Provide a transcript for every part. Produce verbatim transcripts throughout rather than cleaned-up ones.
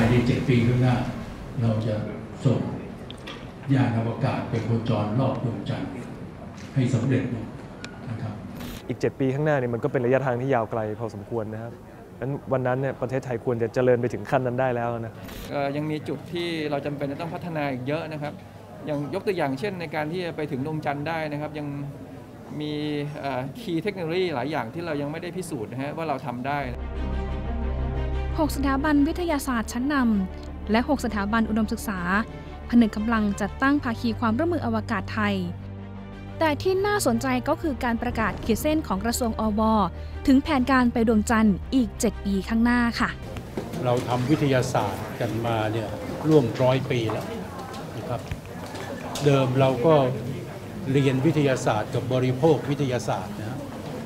ในเจ็ดปีข้างหน้าเราจะส่งยานอวกาศไปโคจรรอบดวงจันทร์ให้สำเร็จนะครับอีกเจ็ดปีข้างหน้าเนี่ยมันก็เป็นระยะทางที่ยาวไกลพอสมควรนะครับนั้นวันนั้นเนี่ยประเทศไทยควรจะเจริญไปถึงขั้นนั้นได้แล้วนะยังมีจุดที่เราจำเป็นจะต้องพัฒนาอีกเยอะนะครับอย่างยกตัวอย่างเช่นในการที่จะไปถึงดวงจันทร์ได้นะครับยังมีคีย์เทคโนโลยีหลายอย่างที่เรายังไม่ได้พิสูจน์นะฮะว่าเราทำได้หกสถาบันวิทยาศาสตร์ชั้นนำและหกสถาบันอุดมศึกษาผนึกกำลังจัดตั้งภาคีความร่วมมืออวกาศไทยแต่ที่น่าสนใจก็คือการประกาศขีดเส้นของกระทรวงอว.ถึงแผนการไปดวงจันทร์อีกเจ็ดปีข้างหน้าค่ะเราทำวิทยาศาสตร์กันมาเนี่ยร่วมร้อยปีแล้วนะครับเดิมเราก็เรียนวิทยาศาสตร์กับบริโภควิทยาศาสตร์นะ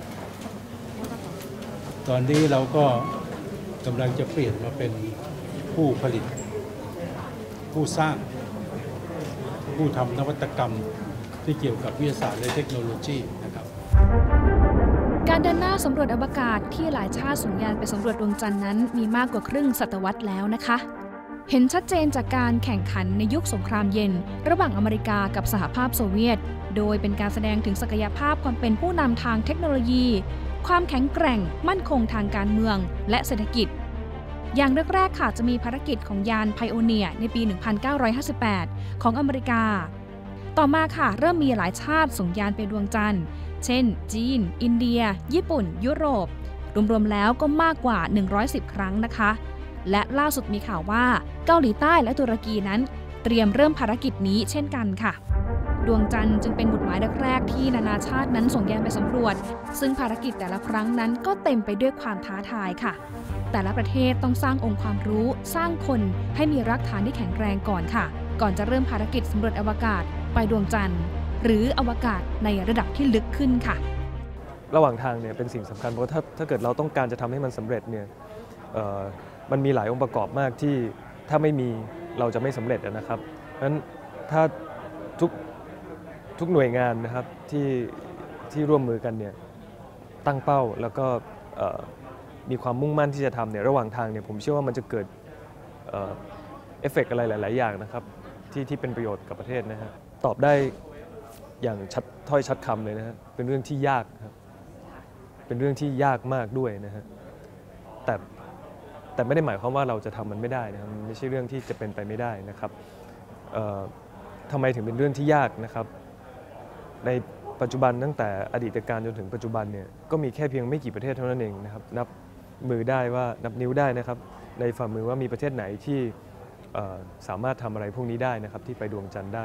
ตอนนี้เราก็กำลังจะเปลี่ยนมาเป็นผู้ผลิตผู้สร้างผู้ทำนวัตกรรมที่เกี่ยวกับวิทยาศาสตร์และเทคโนโลยีนะครับการเดินหน้าสำรวจอวกาศที่หลายชาติส่งยานไปสำรวจดวงจันทร์นั้นมีมากกว่าครึ่งศตวรรษแล้วนะคะเห็นชัดเจนจากการแข่งขันในยุคสงครามเย็นระหว่างอเมริกากับสหภาพโซเวียตโดยเป็นการแสดงถึงศักยภาพความเป็นผู้นำทางเทคโนโลยีความแข็งแกร่งมั่นคงทางการเมืองและเศรษฐกิจอย่างแรกๆค่ะจะมีภารกิจของยานไพโอเนียร์ในปี หนึ่งพันเก้าร้อยห้าสิบแปด ของอเมริกาต่อมาค่ะเริ่มมีหลายชาติส่งยานไปดวงจันทร์เช่นจีนอินเดียญี่ปุ่นยุโรปรวมๆแล้วก็มากกว่าหนึ่งร้อยสิบครั้งนะคะและล่าสุดมีข่าวว่าเกาหลีใต้และตุรกีนั้นเตรียมเริ่มภารกิจนี้เช่นกันค่ะดวงจันทร์จึงเป็นหมุดหมายแรกๆที่นานาชาตินั้นส่งยานไปสำรวจซึ่งภารกิจแต่ละครั้งนั้นก็เต็มไปด้วยความท้าทายค่ะแต่ละประเทศต้องสร้างองค์ความรู้สร้างคนให้มีรากฐานที่แข็งแรงก่อนค่ะก่อนจะเริ่มภารกิจสำรวจอวกาศไปดวงจันทร์หรืออวกาศในระดับที่ลึกขึ้นค่ะระหว่างทางเนี่ยเป็นสิ่งสำคัญเพราะถ้าถ้าเกิดเราต้องการจะทำให้มันสำเร็จเนี่ยมันมีหลายองค์ประกอบมากที่ถ้าไม่มีเราจะไม่สำเร็จนะครับเพราะฉะนั้นถ้าทุกทุกหน่วยงานนะครับที่ที่ร่วมมือกันเนี่ยตั้งเป้าแล้วก็มีความมุ่งมั่นที่จะทำเนี่ยระหว่างทางเนี่ยผมเชื่อว่ามันจะเกิดเอฟเฟกต์อะไรหลายๆอย่างนะครับที่ที่เป็นประโยชน์กับประเทศนะฮะตอบได้อย่างชัดถ้อยชัดคำเลยนะฮะเป็นเรื่องที่ยากครับเป็นเรื่องที่ยากมากด้วยนะฮะแต่แต่ไม่ได้หมายความว่าเราจะทำมันไม่ได้นะครับมันไม่ใช่เรื่องที่จะเป็นไปไม่ได้นะครับทำไมถึงเป็นเรื่องที่ยากนะครับในปัจจุบันตั้งแต่อดีตการจนถึงปัจจุบันเนี่ยก็มีแค่เพียงไม่กี่ประเทศเท่านั้นเองนะครับนับมือได้ว่านับนิ้วได้นะครับในฝ่ามือว่ามีประเทศไหนที่สามารถทำอะไรพวกนี้ได้นะครับที่ไปดวงจันทร์ได้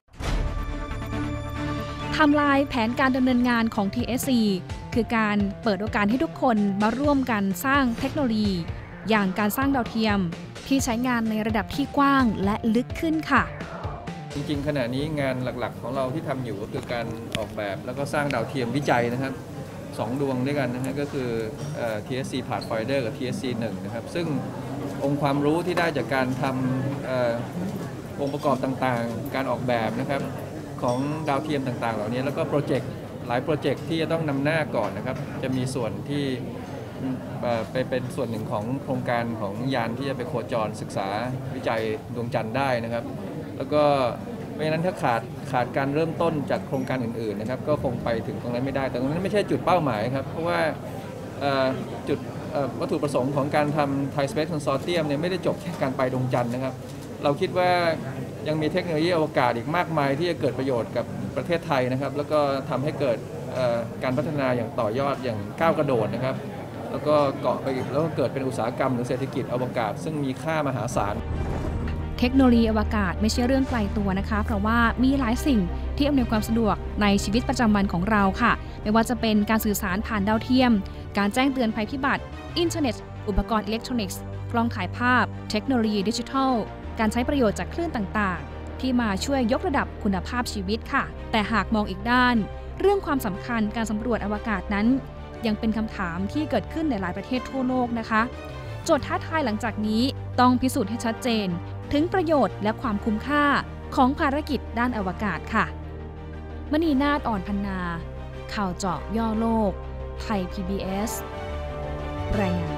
ไทม์ไลน์แผนการดำเนินงานของ ที เอส ซี คือการเปิดโอกาสให้ทุกคนมาร่วมกันสร้างเทคโนโลยีอย่างการสร้างดาวเทียมที่ใช้งานในระดับที่กว้างและลึกขึ้นค่ะจริงๆขณะนี้งานหลักๆของเราที่ทำอยู่ก็คือการออกแบบแล้วก็สร้างดาวเทียมวิจัยนะครับสองดวงด้วยกันนะฮะก็คือ ที เอส ซี Pathfinder กับ ที เอส ซี หนึ่งนะครับซึ่งองค์ความรู้ที่ได้จากการทำองค์ประกอบต่างๆการออกแบบนะครับของดาวเทียมต่างๆเหล่านี้แล้วก็โปรเจกต์หลายโปรเจกต์ที่จะต้องนำหน้าก่อนนะครับจะมีส่วนที่ไปเป็นส่วนหนึ่งของโครงการของยานที่จะไปโคจรศึกษาวิจัยดวงจันทร์ได้นะครับแล้วก็เพราะฉะนั้นถ้าขาดขาดการเริ่มต้นจากโครงการอื่นๆนะครับก็คงไปถึงตรงนั้นไม่ได้แต่ตรงนั้นไม่ใช่จุดเป้าหมายครับเพราะว่าจุดวัตถุประสงค์ของการทำ Thai Space Consortium เนี่ยไม่ได้จบแค่การไปดวงจันทร์นะครับเราคิดว่ายังมีเทคโนโลยีอวกาศอีกมากมายที่จะเกิดประโยชน์กับประเทศไทยนะครับแล้วก็ทำให้เกิดการพัฒนาอย่างต่อยอดอย่างก้าวกระโดดนะครับแล้วก็เกาะไปอีกแล้วก็เกิดเป็นอุตสาหกรรมหรือเศรษฐกิจอวกาศซึ่งมีค่ามหาศาลเทคโนโลยีอวกาศไม่ใช่เรื่องไกลตัวนะคะเพราะว่ามีหลายสิ่งที่อำนวยความสะดวกในชีวิตประจำวันของเราค่ะไม่ว่าจะเป็นการสื่อสารผ่านดาวเทียมการแจ้งเตือนภัยพิบัติอินเทอร์เน็ตอุปกรณ์อิเล็กทรอนิกส์กล้องถ่ายภาพเทคโนโลยีดิจิทัลการใช้ประโยชน์จากคลื่นต่างๆที่มาช่วยยกระดับคุณภาพชีวิตค่ะแต่หากมองอีกด้านเรื่องความสำคัญการสำรวจอวกาศนั้นยังเป็นคำถามที่เกิดขึ้นในหลายประเทศทั่วโลกนะคะโจทย์ท้าทายหลังจากนี้ต้องพิสูจน์ให้ชัดเจนถึงประโยชน์และความคุ้มค่าของภารกิจด้านอวกาศค่ะมณีนาฏ อ่อนพรรณาข่าวเจาะย่อโลกไทย พี บี เอส รายงาน